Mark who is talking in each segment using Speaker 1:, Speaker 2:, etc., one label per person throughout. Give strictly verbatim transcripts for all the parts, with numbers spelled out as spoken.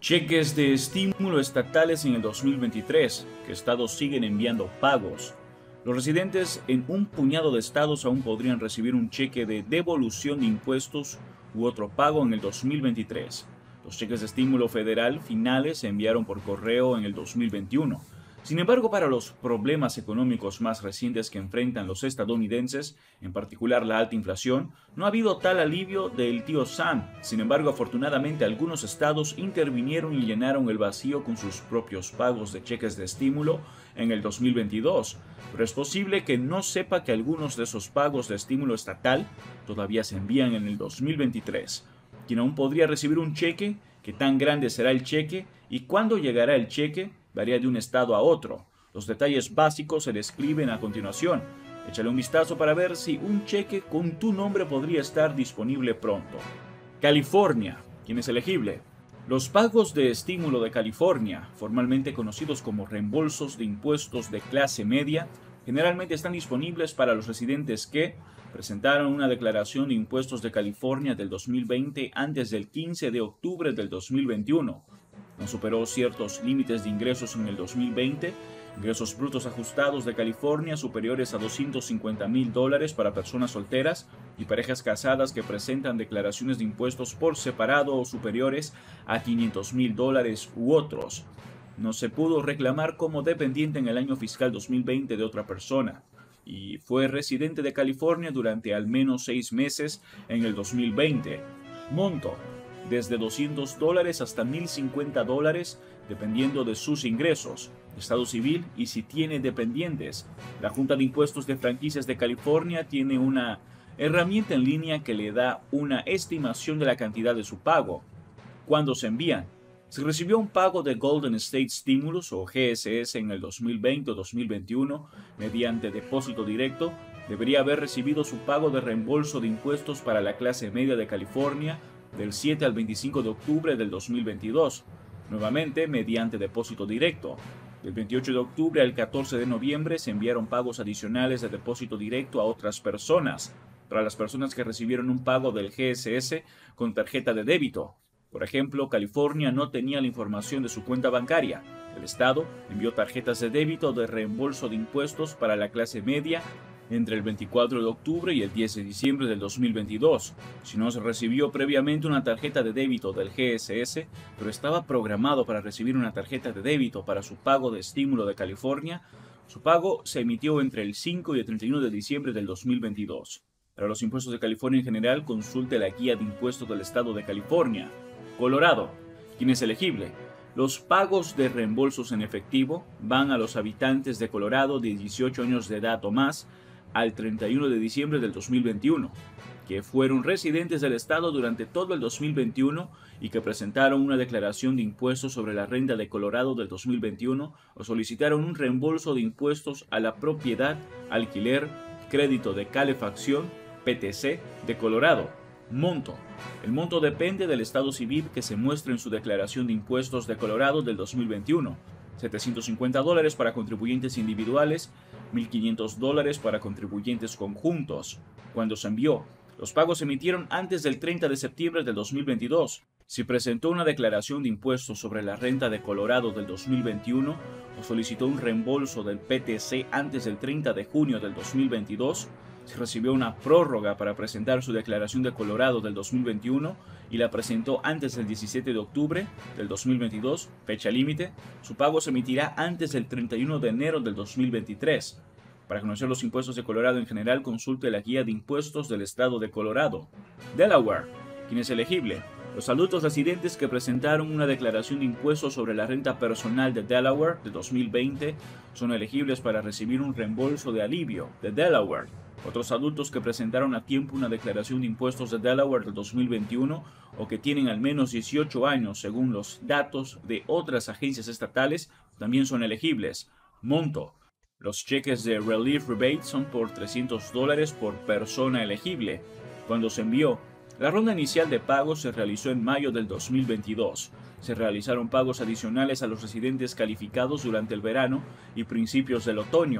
Speaker 1: Cheques de estímulo estatales en el dos mil veintitrés, que estados siguen enviando pagos. Los residentes en un puñado de estados aún podrían recibir un cheque de devolución de impuestos u otro pago en el dos mil veintitrés. Los cheques de estímulo federal finales se enviaron por correo en el dos mil veintiuno. Sin embargo, para los problemas económicos más recientes que enfrentan los estadounidenses, en particular la alta inflación, no ha habido tal alivio del tío Sam. Sin embargo, afortunadamente algunos estados intervinieron y llenaron el vacío con sus propios pagos de cheques de estímulo en el dos mil veintidós. Pero es posible que no sepa que algunos de esos pagos de estímulo estatal todavía se envían en el dos mil veintitrés. Quien aún podría recibir un cheque, qué tan grande será el cheque y cuándo llegará el cheque, varía de un estado a otro. Los detalles básicos se describen a continuación. Échale un vistazo para ver si un cheque con tu nombre podría estar disponible pronto. California. ¿Quién es elegible? Los pagos de estímulo de California, formalmente conocidos como reembolsos de impuestos de clase media, generalmente están disponibles para los residentes que presentaron una declaración de impuestos de California del dos mil veinte antes del quince de octubre del dos mil veintiuno. No superó ciertos límites de ingresos en el dos mil veinte, ingresos brutos ajustados de California superiores a doscientos cincuenta mil dólares para personas solteras y parejas casadas que presentan declaraciones de impuestos por separado o superiores a quinientos mil dólares u otros. No se pudo reclamar como dependiente en el año fiscal dos mil veinte de otra persona y fue residente de California durante al menos seis meses en el dos mil veinte. Monto: desde doscientos dólares hasta mil cincuenta dólares, dependiendo de sus ingresos, estado civil y si tiene dependientes. La Junta de Impuestos de Franquicias de California tiene una herramienta en línea que le da una estimación de la cantidad de su pago. ¿Cuándo se envían? Si recibió un pago de Golden State Stimulus o G S S en el dos mil veinte o dos mil veintiuno mediante depósito directo, debería haber recibido su pago de reembolso de impuestos para la clase media de California del siete al veinticinco de octubre del dos mil veintidós, nuevamente mediante depósito directo. Del veintiocho de octubre al catorce de noviembre se enviaron pagos adicionales de depósito directo a otras personas, para las personas que recibieron un pago del G S S con tarjeta de débito. Por ejemplo, California no tenía la información de su cuenta bancaria. El estado envió tarjetas de débito de reembolso de impuestos para la clase media entre el veinticuatro de octubre y el diez de diciembre del dos mil veintidós. Si no se recibió previamente una tarjeta de débito del G S S, pero estaba programado para recibir una tarjeta de débito para su pago de estímulo de California, su pago se emitió entre el cinco y el treinta y uno de diciembre del dos mil veintidós. Para los impuestos de California en general, consulte la guía de impuestos del estado de California. Colorado. ¿Quién es elegible? Los pagos de reembolsos en efectivo van a los habitantes de Colorado de dieciocho años de edad o más al treinta y uno de diciembre del dos mil veintiuno, que fueron residentes del estado durante todo el dos mil veintiuno y que presentaron una declaración de impuestos sobre la renta de Colorado del dos mil veintiuno o solicitaron un reembolso de impuestos a la propiedad, alquiler, crédito de calefacción, P T C, de Colorado. Monto. El monto depende del estado civil que se muestra en su declaración de impuestos de Colorado del dos mil veintiuno. setecientos cincuenta dólares para contribuyentes individuales, mil quinientos dólares para contribuyentes conjuntos. Cuando se envió, los pagos se emitieron antes del treinta de septiembre del dos mil veintidós. Si presentó una declaración de impuestos sobre la renta de Colorado del dos mil veintiuno o solicitó un reembolso del P T C antes del treinta de junio del dos mil veintidós, si recibió una prórroga para presentar su declaración de Colorado del dos mil veintiuno y la presentó antes del diecisiete de octubre del dos mil veintidós, fecha límite, su pago se emitirá antes del treinta y uno de enero del dos mil veintitrés. Para conocer los impuestos de Colorado en general, consulte la guía de impuestos del estado de Colorado. Delaware. ¿Quién es elegible? Los adultos residentes que presentaron una declaración de impuestos sobre la renta personal de Delaware de dos mil veinte son elegibles para recibir un reembolso de alivio de Delaware. Otros adultos que presentaron a tiempo una declaración de impuestos de Delaware del dos mil veintiuno o que tienen al menos dieciocho años según los datos de otras agencias estatales también son elegibles. Monto. Los cheques de Relief Rebate son por trescientos dólares por persona elegible. Cuando se envió, la ronda inicial de pagos se realizó en mayo del dos mil veintidós. Se realizaron pagos adicionales a los residentes calificados durante el verano y principios del otoño.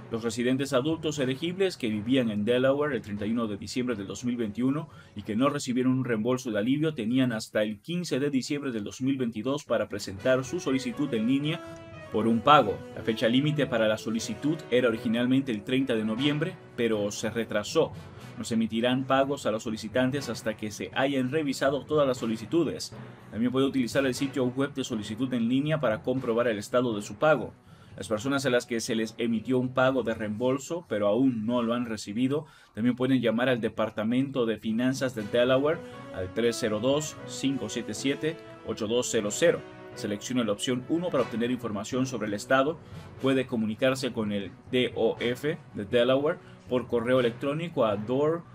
Speaker 1: Los residentes adultos elegibles que vivían en Delaware el treinta y uno de diciembre del dos mil veintiuno y que no recibieron un reembolso de alivio tenían hasta el quince de diciembre del dos mil veintidós para presentar su solicitud en línea por un pago. La fecha límite para la solicitud era originalmente el treinta de noviembre, pero se retrasó. No se emitirán pagos a los solicitantes hasta que se hayan revisado todas las solicitudes. También puede utilizar el sitio web de solicitud en línea para comprobar el estado de su pago. Las personas a las que se les emitió un pago de reembolso, pero aún no lo han recibido, también pueden llamar al Departamento de Finanzas de Delaware al tres cero dos, cinco siete siete, ocho dos cero cero. Seleccione la opción uno para obtener información sobre el estado. Puede comunicarse con el D O F de Delaware por correo electrónico a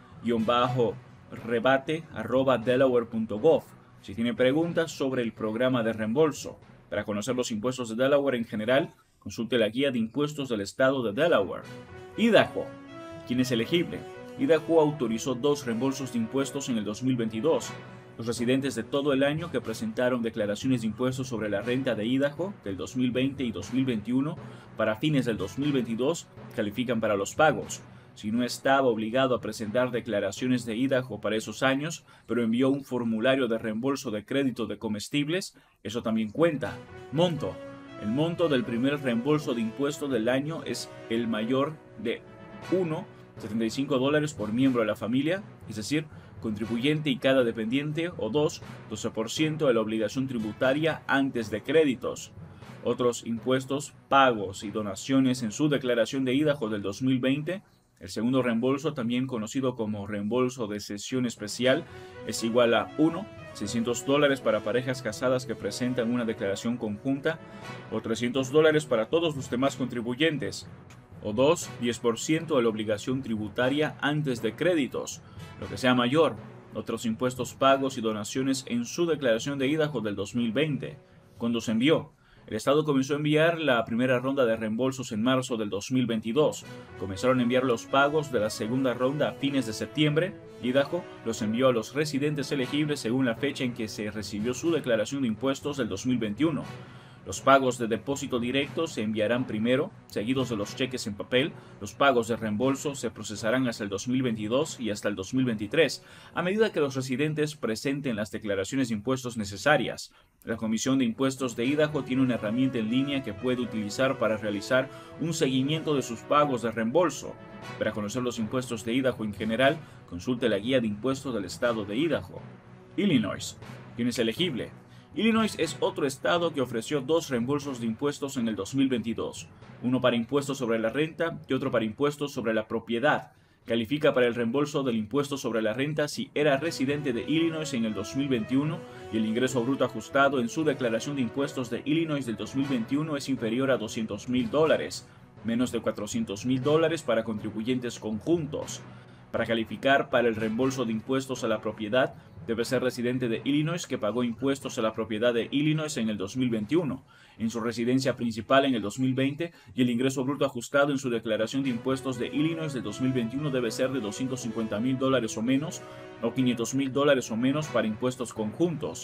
Speaker 1: door-rebate arroba delaware punto gov si tiene preguntas sobre el programa de reembolso. Para conocer los impuestos de Delaware en general, consulte la guía de impuestos del estado de Delaware. Idaho. ¿Quién es elegible? Idaho autorizó dos reembolsos de impuestos en el dos mil veintidós. Los residentes de todo el año que presentaron declaraciones de impuestos sobre la renta de Idaho del dos mil veinte y dos mil veintiuno para fines del dos mil veintidós califican para los pagos. Si no estaba obligado a presentar declaraciones de Idaho para esos años, pero envió un formulario de reembolso de crédito de comestibles, eso también cuenta. Monto. El monto del primer reembolso de impuestos del año es el mayor de uno coma setenta y cinco dólares por miembro de la familia, es decir, contribuyente y cada dependiente, o dos, doce por ciento de la obligación tributaria antes de créditos. Otros impuestos, pagos y donaciones en su declaración de Idaho del dos mil veinte. El segundo reembolso, también conocido como reembolso de cesión especial, es igual a uno, seiscientos dólares para parejas casadas que presentan una declaración conjunta, o trescientos dólares para todos los demás contribuyentes, o dos, diez por ciento de la obligación tributaria antes de créditos, lo que sea mayor. Otros impuestos, pagos y donaciones en su declaración de Idaho del dos mil veinte. Cuando se envió, el Estado comenzó a enviar la primera ronda de reembolsos en marzo del dos mil veintidós. Comenzaron a enviar los pagos de la segunda ronda a fines de septiembre. Idaho los envió a los residentes elegibles según la fecha en que se recibió su declaración de impuestos del dos mil veintiuno. Los pagos de depósito directo se enviarán primero, seguidos de los cheques en papel. Los pagos de reembolso se procesarán hasta el dos mil veintidós y hasta el dos mil veintitrés, a medida que los residentes presenten las declaraciones de impuestos necesarias. La Comisión de Impuestos de Idaho tiene una herramienta en línea que puede utilizar para realizar un seguimiento de sus pagos de reembolso. Para conocer los impuestos de Idaho en general, consulte la guía de impuestos del estado de Idaho. Illinois. ¿Quién es elegible? Illinois es otro estado que ofreció dos reembolsos de impuestos en el dos mil veintidós, uno para impuestos sobre la renta y otro para impuestos sobre la propiedad. Califica para el reembolso del impuesto sobre la renta si era residente de Illinois en el dos mil veintiuno y el ingreso bruto ajustado en su declaración de impuestos de Illinois del dos mil veintiuno es inferior a doscientos mil dólares, menos de cuatrocientos mil dólares para contribuyentes conjuntos. Para calificar para el reembolso de impuestos a la propiedad, debe ser residente de Illinois que pagó impuestos a la propiedad de Illinois en el dos mil veintiuno, en su residencia principal en el dos mil veinte, y el ingreso bruto ajustado en su declaración de impuestos de Illinois del dos mil veintiuno debe ser de doscientos cincuenta mil dólares o menos, o quinientos mil dólares o menos para impuestos conjuntos.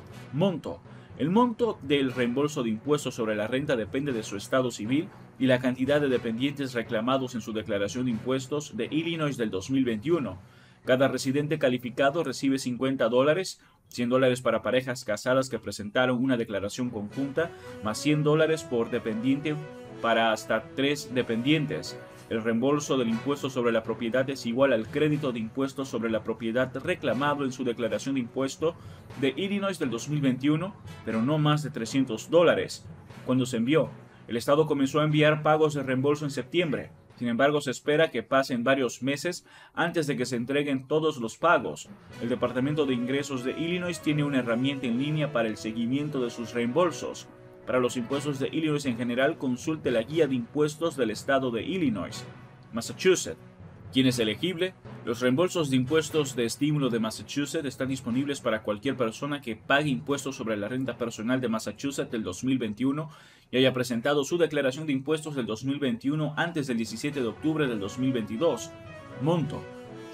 Speaker 1: Monto. El monto del reembolso de impuestos sobre la renta depende de su estado civil y la cantidad de dependientes reclamados en su declaración de impuestos de Illinois del dos mil veintiuno. Cada residente calificado recibe cincuenta dólares, cien dólares para parejas casadas que presentaron una declaración conjunta, más cien dólares por dependiente para hasta tres dependientes. El reembolso del impuesto sobre la propiedad es igual al crédito de impuestos sobre la propiedad reclamado en su declaración de impuesto de Illinois del dos mil veintiuno, pero no más de trescientos dólares. Cuando se envió, el Estado comenzó a enviar pagos de reembolso en septiembre. Sin embargo, se espera que pasen varios meses antes de que se entreguen todos los pagos. El Departamento de Ingresos de Illinois tiene una herramienta en línea para el seguimiento de sus reembolsos. Para los impuestos de Illinois en general, consulte la guía de impuestos del estado de Illinois. Massachusetts. ¿Quién es elegible? Los reembolsos de impuestos de estímulo de Massachusetts están disponibles para cualquier persona que pague impuestos sobre la renta personal de Massachusetts del dos mil veintiuno y haya presentado su declaración de impuestos del dos mil veintiuno antes del diecisiete de octubre del dos mil veintidós. Monto.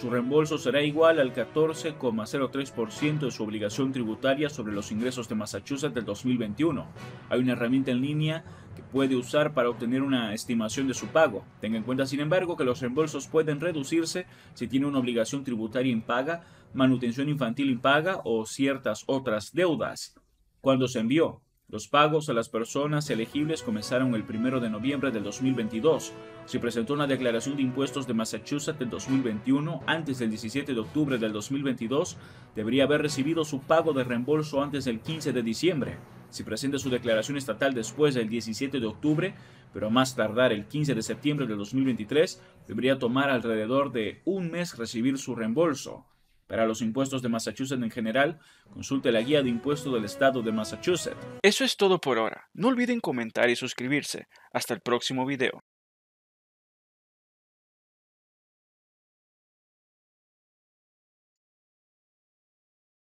Speaker 1: Su reembolso será igual al catorce coma cero tres por ciento de su obligación tributaria sobre los ingresos de Massachusetts del dos mil veintiuno. Hay una herramienta en línea que puede usar para obtener una estimación de su pago. Tenga en cuenta, sin embargo, que los reembolsos pueden reducirse si tiene una obligación tributaria impaga, manutención infantil impaga o ciertas otras deudas. Cuando se envió, los pagos a las personas elegibles comenzaron el primero de noviembre del dos mil veintidós. Si presentó una declaración de impuestos de Massachusetts del dos mil veintiuno antes del diecisiete de octubre del dos mil veintidós, debería haber recibido su pago de reembolso antes del quince de diciembre. Si presenta su declaración estatal después del diecisiete de octubre, pero a más tardar el quince de septiembre del dos mil veintitrés, debería tomar alrededor de un mes recibir su reembolso. Para los impuestos de Massachusetts en general, consulte la guía de impuestos del estado de Massachusetts.
Speaker 2: Eso es todo por ahora. No olviden comentar y suscribirse. Hasta el próximo video.